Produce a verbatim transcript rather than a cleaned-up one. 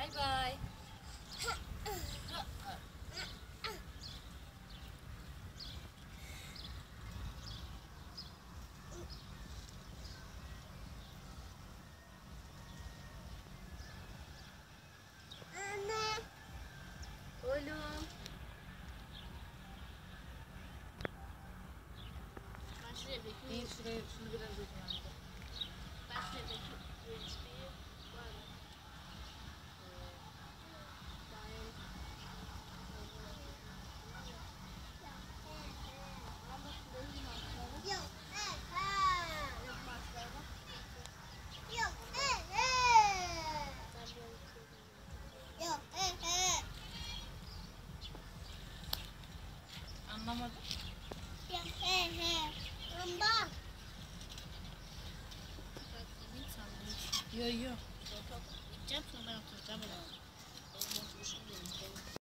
Bay bay. Anne. Oğlum. Ben şuraya bekliyorum. İyi şuraya şunu biraz uzandı. Ben şuraya bekliyorum. U S B'yi var mı? Anlamadım. Yo yo. Gideceğim sonra ben oturacağım.